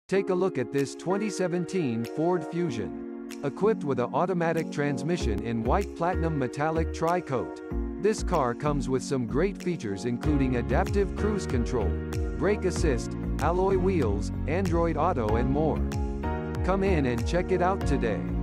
Take a look at this 2017 Ford Fusion. Equipped with an automatic transmission in white platinum metallic tri-coat. This car comes with some great features including adaptive cruise control, brake assist, alloy wheels, Android Auto and more. Come in and check it out today.